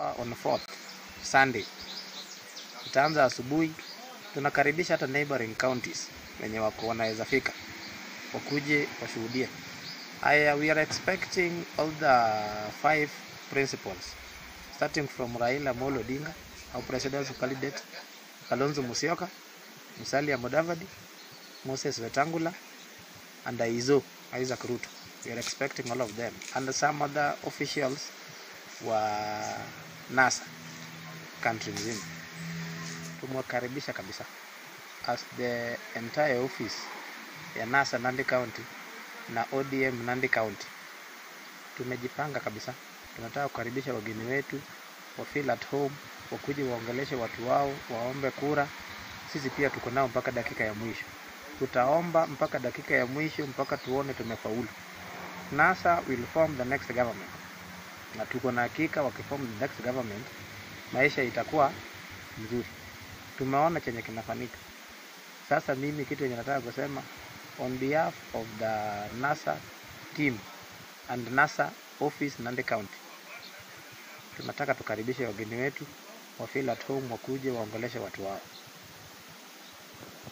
On 4th Sunday. Itaanza asubuhi. Tunakaribisha hata neighboring counties wenye wako wanaweza fika wakuje washuhudie. We are expecting all the 5 principals starting from Raila Odinga, our presidential candidate, Kalonzo Musyoka, Musalia Mudavadi, Moses Wetangula, and Isaac Ruto. We are expecting all of them and some other officials wa NASA country mzima. Tumwakaribisha kabisa as the entire office ya NASA Nandi County na ODM Nandi County. Tumejipanga kabisa. Tunataka kukaribisha wageni wetu wa feel at home, wakuje waongeleshe watu wao, waombe kura. Sisi pia tuko nao mpaka dakika ya mwisho. Tutaomba mpaka dakika ya mwisho mpaka tuone tumefaulu. NASA will form the next government. Na tuko na hakika wakiform the next government, maisha itakuwa mzuri. Tumeona chenye kinafanyika. Sasa mimi kitu yenye nataka kusema on behalf of the NASA team and NASA office Nandi County, tunataka tukaribishe wageni wetu wa feel at home, wakuje waongeleshe watu wao.